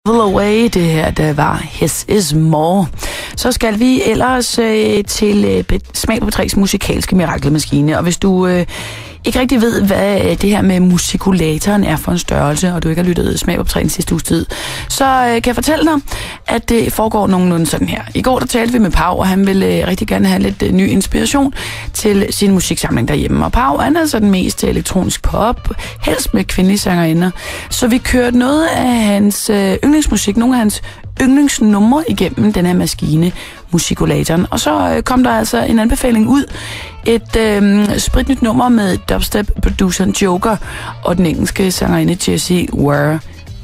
Away, det her, der var His Is More. Så skal vi ellers til Smag på P3's musikalske mirakelmaskine. Og hvis du ikke rigtig ved, hvad det her med musikulatoren er for en størrelse, og du ikke har lyttet Smag på P3 den sidste uges tid, så kan jeg fortælle dig, at det foregår nogenlunde sådan her. I går der talte vi med Pau, og han ville rigtig gerne have lidt ny inspiration til sin musiksamling derhjemme. Og Pau, han er så den mest elektronisk pop, helst med kvindelige sangerinder. Så vi kørte noget af hans yndlingsmusik, nogle af hans yndlingsnumre igennem den her maskine, musikulatoren. Og så kom der altså en anbefaling ud. Et spritnyt nummer med dubstep-produceren Joker og den engelske sangerinde Jessie Ware.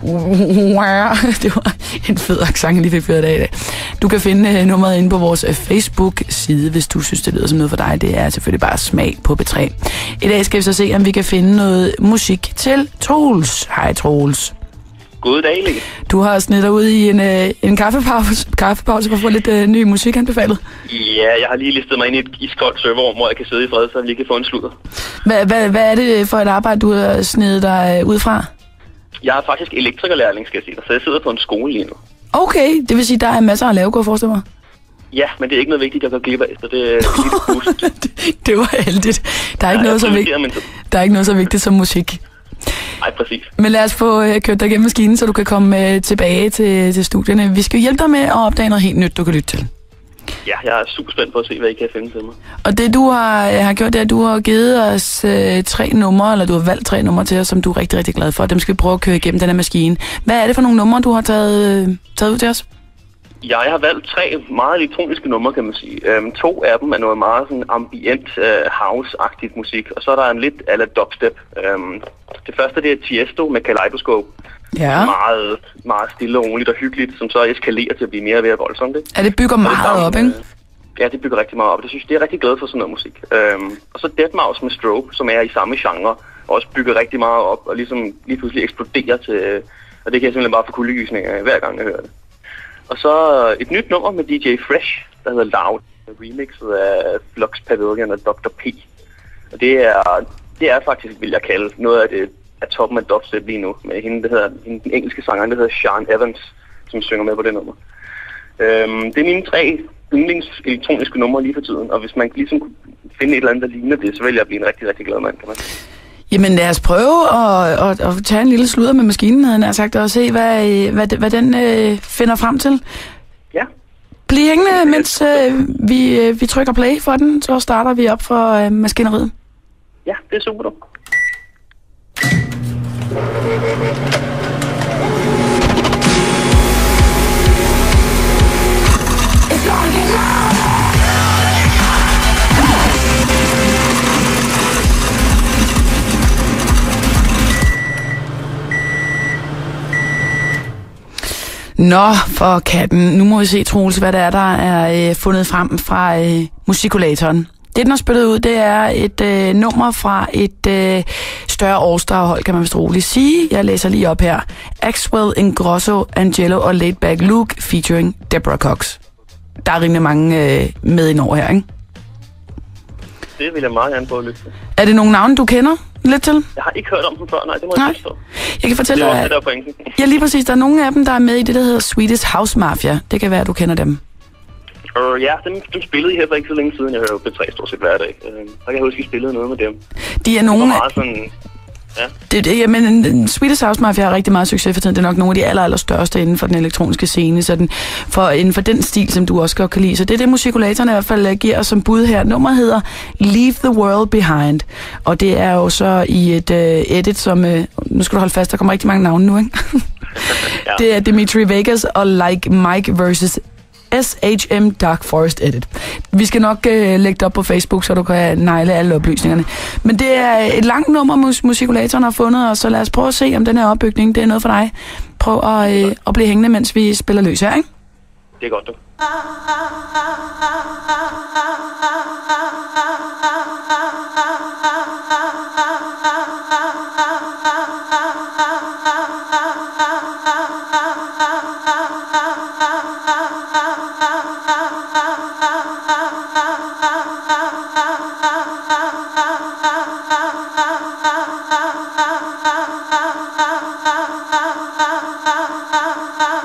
Det var en fed accent, jeg lige fik fyret af i dag. Du kan finde nummeret inde på vores Facebook-side, hvis du synes, det lyder som noget for dig. Det er selvfølgelig bare Smag på P3. I dag skal vi så se, om vi kan finde noget musik til Troels. Hej Troels. God dag, Lille. Du har snittet ud i en kaffepause for at få lidt ny musik anbefalet. Ja, jeg har lige listet mig ind i et iskoldt serverrum, hvor jeg kan sidde i fred, så jeg lige kan få en sludder. Hvad er det for et arbejde, du har snittet dig ud fra? Jeg er faktisk elektrikerlærling, skal jeg sige dig, så jeg sidder på en skole lige nu. Okay, det vil sige, der er masser at lave, kunne jeg forestille mig. Ja, men det er ikke noget vigtigt, jeg kan glip af, så det er det var heldigt. Der er ikke noget så vigtigt som musik. Nej, præcis. Men lad os få kørt dig gennem maskinen, så du kan komme tilbage til studierne. Vi skal hjælpe dig med at opdage noget helt nyt, du kan lytte til. Ja, jeg er super spændt på at se, hvad I kan finde til mig. Og det du har gjort, det er, at du har givet os 3 numre, eller du har valgt 3 numre til os, som du er rigtig, rigtig glad for. Dem skal vi prøve at køre igennem den her maskine. Hvad er det for nogle numre, du har taget ud til os? Ja, jeg har valgt 3 meget elektroniske numre, kan man sige. 2 af dem er noget meget sådan ambient house-agtigt musik, og så er der en lidt a la dubstep. Det første, det er Tiesto med Kaleidoscope. Ja. Meget, meget stille og roligt og hyggeligt, som så eskalerer til at blive mere og mere voldsomt. Ikke? Ja, det bygger meget op, ikke? Ja, det bygger rigtig meget op. Det er rigtig glad for sådan noget musik. Og så Deadmau5 med Strobe, som er i samme genre, og også bygger rigtig meget op, og ligesom lige pludselig eksploderer til... Og det kan jeg simpelthen bare få kuldegysninger hver gang, jeg hører det. Og så et nyt nummer med DJ Fresh, der hedder Loud, remixet af Flux Pavilion og Dr. P. Og det er faktisk, vil jeg kalde, noget af det af toppen af dubstep lige nu, med hende, den engelske sanger, der hedder Sean Evans, som synger med på det nummer. Det er mine 3 yndlings elektroniske numre lige for tiden, og hvis man ligesom kunne finde et eller andet, der ligner det, så vil jeg blive en rigtig, rigtig glad mand, kan man. Jamen lad os prøve at tage en lille sludder med maskinen, havde jeg sagt, og se, hvad den finder frem til. Ja. Bliv hængende, mens vi trykker play for den, så starter vi op for maskineriet. Ja, det er super, du. Nå, for katten. Nu må vi se, Troels, hvad der er fundet frem fra musikulatoren. Det, den har spillet ud, det er et nummer fra et større all-star-hold, kan man vist roligt sige. Jeg læser lige op her. Axwell, Ingrosso, Angelo og Laidback Luke featuring Deborah Cox. Der er rimelig mange med indover her, ikke? Det vil jeg meget gerne prøve at lytte til. Er det nogle navne, du kender lidt til? Jeg har ikke hørt om dem før, nej, det må jeg forstå. Jeg kan fortælle dig, det der pointen. Ja, lige præcis. Der er nogle af dem, der er med i det, der hedder Swedish House Mafia. Det kan være, at du kender dem. Ja, dem spillede I her for ikke så længe siden. Jeg hører jo P3 stort set hver dag. Så kan jeg huske, at I spillede noget med dem. De er nogle... Det var meget sådan... Ja. Men Swedish House Mafia har rigtig meget succes for tiden. Det er nok nogle af de allerstørste inden for den elektroniske scene, så inden for den stil, som du også godt kan lide. Så det er det, musikulatoren i hvert fald giver os som bud her. Nummeret hedder Leave the World Behind, og det er jo så i et edit, som... nu skal du holde fast, der kommer rigtig mange navne nu, ikke? Ja. Det er Dimitri Vegas og Like Mike versus SHM Dark Forest Edit. Vi skal nok lægge det op på Facebook, så du kan negle alle oplysningerne. Men det er et langt nummer, musikulatoren har fundet, og så lad os prøve at se, om den her opbygning, det er noget for dig. Prøv at blive hængende, mens vi spiller løs her, ikke? Det er godt, du. Ha ha ha ha ha ha ha ha ha ha ha ha ha ha ha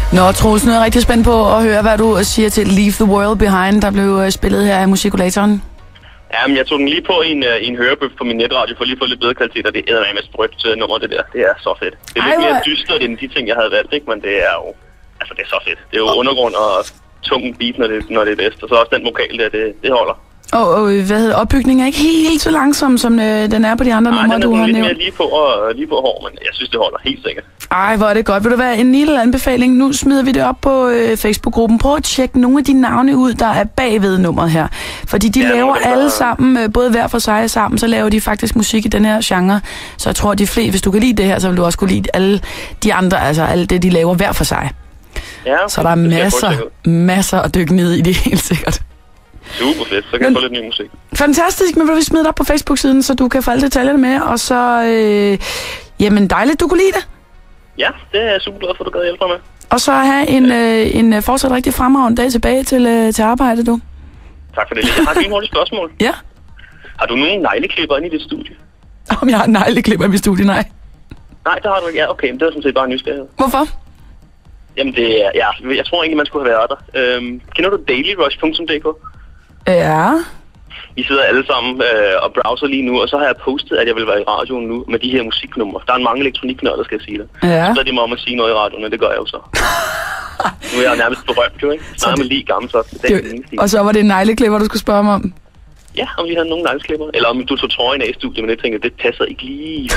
Nå, Troels, nu er jeg rigtig spændt på at høre, hvad du siger til Leave the World Behind, der blev spillet her i musikulatoren. Jamen, jeg tog den lige på i en hørebøf på min netradio for lige at få lidt bedre kvalitet, og det er med sprødt nummer, det der. Det er så fedt. Det er lidt mere dystert end de ting, jeg havde valgt, ikke? Men det er jo... Altså, det er så fedt. Det er jo undergrund og tung beat, når det er bedst. Og så også den vokal der, det holder. Og hvad hedder opbygningen er ikke helt så langsom, som den er på de andre numre, du har nævnt? Nej, den er lige på hår, men jeg synes, det holder helt sikkert. Ej, hvor er det godt. Vil du være en lille anbefaling? Nu smider vi det op på Facebook-gruppen. Prøv at tjekke nogle af de navne ud, der er bagved nummeret her. Fordi de laver alle sammen, både hver for sig og sammen, så laver de faktisk musik i den her genre. Så jeg tror, de fleste, hvis du kan lide det her, så vil du også kunne lide alle de andre, altså alt det, de laver hver for sig. Ja, okay. Så der er masser at dykke ned i det, helt sikkert. Super fedt, så kan jeg få lidt ny musik. Fantastisk, men vil vi smide det op på Facebook-siden, så du kan få alle detaljerne med, og så, jamen dejligt, du kunne lide det. Ja, det er jeg super glad for, du gad hjælpe mig med. Og så have en fortsat rigtig fremragende dag tilbage til arbejde, du. Tak for det. Jeg har et hurtigt spørgsmål. Ja. Har du nogen negleklipper inde i dit studie? Om jeg har negleklipper i mit studie? Nej. Nej, det har du ikke. Ja, okay, men det er sådan set bare en nysgerrighed. Hvorfor? Jamen det er, jeg tror egentlig, man skulle have været der. Kender du dailyrush.dk? Ja. Vi sidder alle sammen og browser lige nu, og så har jeg postet, at jeg vil være i radioen nu med de her musiknumre. Der er mange elektroniknørder, skal jeg sige det. Ja. Så er de mig om at sige noget i radioen, og det gør jeg jo så. Nu er jeg nærmest berømt, jo, ikke? Snart med lige gammel så. Og så var det en negleklipper, du skulle spørge mig om? Ja, om vi havde nogen negleklipper. Eller om du tog trøjen af i studiet, men jeg tænkte, det passer ikke lige.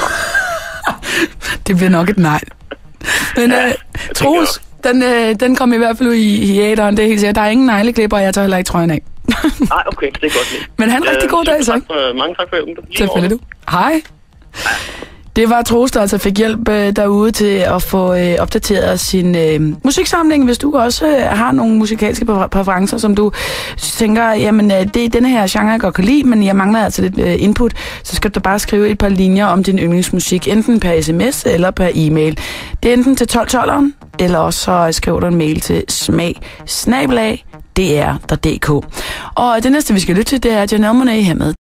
Det bliver nok et nej. Men Troels, den kom i hvert fald i æderen, det er helt sikkert. Der er ingen negleklipper, og jeg tager heller ikke trøjen af. Nej, okay, det er godt lige. Men han rigtig god dag, så. Mange tak for hjælpen. Selvfølgelig du. Hej. Det var Troels, der altså fik hjælp derude til at få opdateret sin musiksamling. Hvis du også har nogle musikalske præferencer, som du tænker, jamen det er denne her genre, jeg godt kan lide, men jeg mangler altså lidt input, så skal du bare skrive et par linjer om din yndlingsmusik, enten per sms eller per e-mail. Det er enten til 1212'eren, eller også så skriver du en mail til smag@dr.dk. Og det næste, vi skal lytte til, det er Janelle Monáe her med